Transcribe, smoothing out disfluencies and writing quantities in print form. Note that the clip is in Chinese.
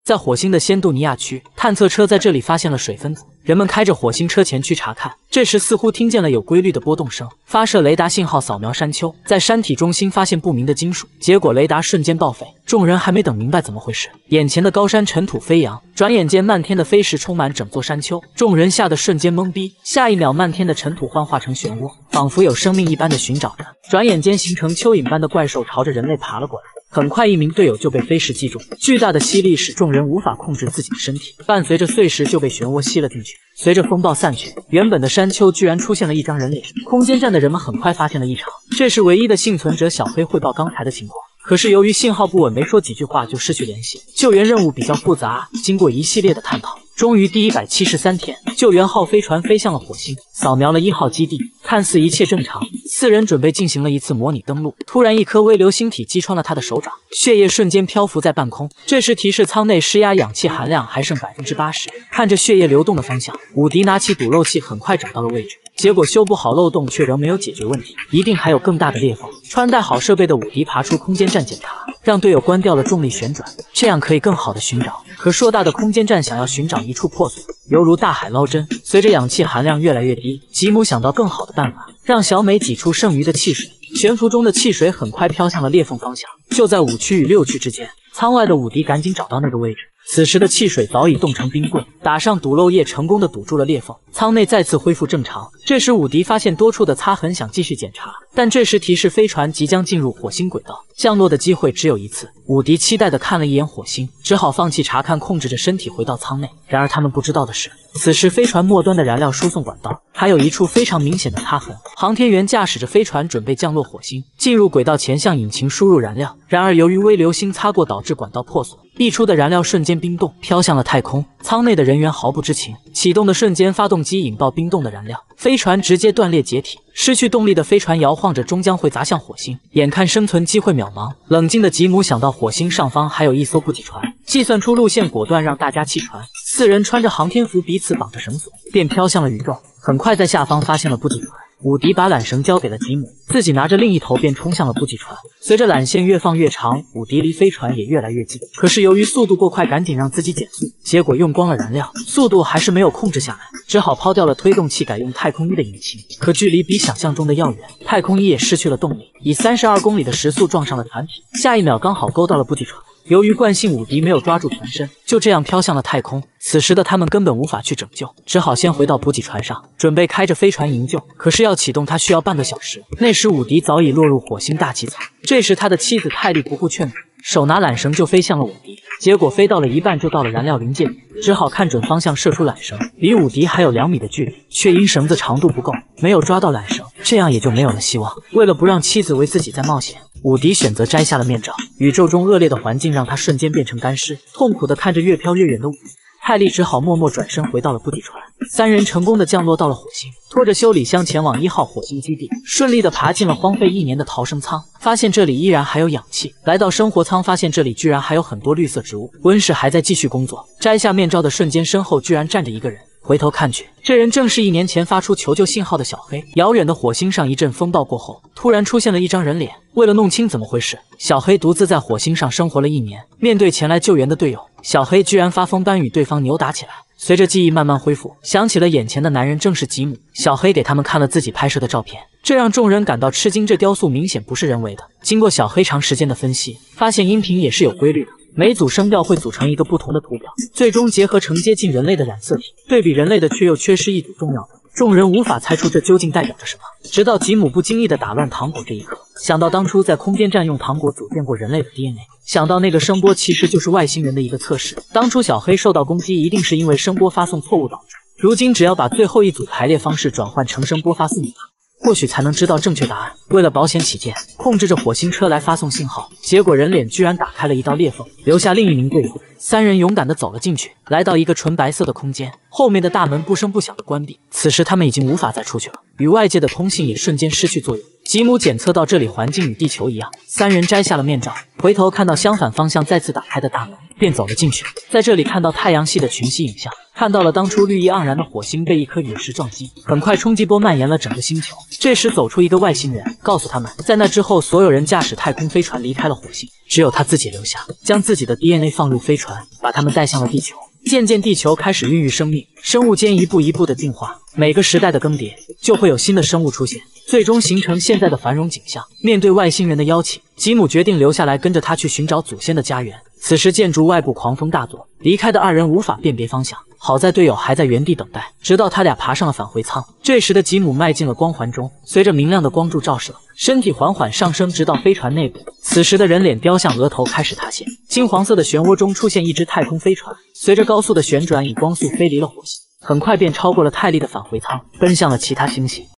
在火星的仙杜尼亚区，探测车在这里发现了水分子。人们开着火星车前去查看，这时似乎听见了有规律的波动声，发射雷达信号扫描山丘，在山体中心发现不明的金属，结果雷达瞬间报废。众人还没等明白怎么回事，眼前的高山尘土飞扬，转眼间漫天的飞石充满整座山丘，众人吓得瞬间懵逼。下一秒，漫天的尘土幻化成漩涡，仿佛有生命一般的寻找着，转眼间形成蚯蚓般的怪兽朝着人类爬了过来。很快，一名队友就被飞石击中，巨大的吸力使众人无法控制自己的身体，伴随着碎石就被漩涡吸了进去。随着风暴散去，原本的山丘居然出现了一张人脸。空间站的人们很快发现了异常，这时唯一的幸存者小黑汇报刚才的情况。可是由于信号不稳，没说几句话就失去联系。救援任务比较复杂，经过一系列的探讨，终于第173天，救援号飞船飞向了火星，扫描了1号基地，看似一切正常。4人准备进行了一次模拟登陆，突然一颗微流星体击穿了他的手掌，血液瞬间漂浮在半空。这时提示舱内施压氧气含量还剩80%。看着血液流动的方向，伍迪拿起堵漏器，很快找到了位置。结果修补好漏洞，却仍没有解决问题，一定还有更大的裂缝。穿戴好设备的伍迪爬出空间站检查，让队友关掉了重力旋转，这样可以更好的寻找。可硕大的空间站想要寻找一处破损，犹如大海捞针。随着氧气含量越来越低，吉姆想到更好的办法，让小美挤出剩余的汽水。悬浮中的汽水很快飘向了裂缝方向，就在5区与6区之间。舱外的伍迪赶紧找到那个位置，此时的汽水早已冻成冰棍，打上堵漏液，成功的堵住了裂缝，舱内再次恢复正常。这时伍迪发现多处的擦痕，想继续检查，但这时提示飞船即将进入火星轨道，降落的机会只有一次。伍迪期待的看了一眼火星，只好放弃查看，控制着身体回到舱内。然而他们不知道的是，此时飞船末端的燃料输送管道还有一处非常明显的擦痕。航天员驾驶着飞船准备降落火星，进入轨道前向引擎输入燃料，然而由于微流星擦过导致管道破损，溢出的燃料瞬间冰冻，飘向了太空。舱内的人员毫不知情，启动的瞬间发动机引爆冰冻的燃料，飞船直接断裂解体。失去动力的飞船摇晃着，终将会砸向火星，眼看生存机会渺茫。冷静的吉姆想到火星上方还有一艘补给船，计算出路线，果断让大家弃船。4人穿着航天服，彼此绑着绳索，便飘向了宇宙。很快在下方发现了补给船，伍迪把缆绳交给了吉姆，自己拿着另一头便冲向了补给船。随着缆线越放越长，伍迪离飞船也越来越近，可是由于速度过快，赶紧让自己减速，结果用光了燃料，速度还是没有控制下来，只好抛掉了推动器，改用太空衣的引擎。可距离比想象中的要远，太空衣也失去了动力，以32公里的时速撞上了船体，下一秒刚好勾到了补给船。由于惯性，伍迪没有抓住船身，就这样飘向了太空。此时的他们根本无法去拯救，只好先回到补给船上，准备开着飞船营救。可是要启动它需要半个小时，那时伍迪早已落入火星大气层。这时他的妻子泰利不顾劝阻，手拿缆绳就飞向了伍迪，结果飞到了一半就到了燃料临界点，只好看准方向射出缆绳，离伍迪还有2米的距离，却因绳子长度不够，没有抓到缆绳，这样也就没有了希望。为了不让妻子为自己再冒险，伍迪选择摘下了面罩。宇宙中恶劣的环境让他瞬间变成干尸，痛苦地看着越飘越远的伍迪。泰利只好默默转身回到了补给船。3人成功地降落到了火星，拖着修理箱前往1号火星基地，顺利地爬进了荒废1年的逃生舱，发现这里依然还有氧气。来到生活舱，发现这里居然还有很多绿色植物，温室还在继续工作。摘下面罩的瞬间，身后居然站着一个人。回头看去，这人正是1年前发出求救信号的小黑。遥远的火星上，一阵风暴过后，突然出现了一张人脸。为了弄清怎么回事，小黑独自在火星上生活了1年。面对前来救援的队友，小黑居然发疯般与对方扭打起来。随着记忆慢慢恢复，想起了眼前的男人正是吉姆。小黑给他们看了自己拍摄的照片，这让众人感到吃惊。这雕塑明显不是人为的。经过小黑长时间的分析，发现音频也是有规律的。每组声调会组成一个不同的图表，最终结合成接近人类的染色体，对比人类的却又缺失一组重要的。众人无法猜出这究竟代表着什么，直到吉姆不经意地打乱糖果这一刻，想到当初在空间站用糖果组建过人类的 DNA， 想到那个声波其实就是外星人的一个测试，当初小黑受到攻击一定是因为声波发送错误导致，如今只要把最后一组排列方式转换成声波发送密码，或许才能知道正确答案。为了保险起见，控制着火星车来发送信号，结果人脸居然打开了一道裂缝，留下另一名队友。3人勇敢地走了进去，来到一个纯白色的空间，后面的大门不声不响地关闭。此时他们已经无法再出去了，与外界的通信也瞬间失去作用。 吉姆检测到这里环境与地球一样，三人摘下了面罩，回头看到相反方向再次打开的大门，便走了进去。在这里看到太阳系的群息影像，看到了当初绿意盎然的火星被一颗陨石撞击，很快冲击波蔓延了整个星球。这时走出一个外星人，告诉他们，在那之后所有人驾驶太空飞船离开了火星，只有他自己留下，将自己的 DNA 放入飞船，把他们带向了地球。渐渐地球开始孕育生命，生物间一步一步的进化，每个时代的更迭就会有新的生物出现，最终形成现在的繁荣景象。面对外星人的邀请，吉姆决定留下来跟着他去寻找祖先的家园。此时建筑外部狂风大作，离开的二人无法辨别方向，好在队友还在原地等待，直到他俩爬上了返回舱。这时的吉姆迈进了光环中，随着明亮的光柱照射，身体缓缓上升，直到飞船内部。此时的人脸雕像额头开始塌陷，金黄色的漩涡中出现一只太空飞船，随着高速的旋转，以光速飞离了火星，很快便超过了泰利的返回舱，奔向了其他星系。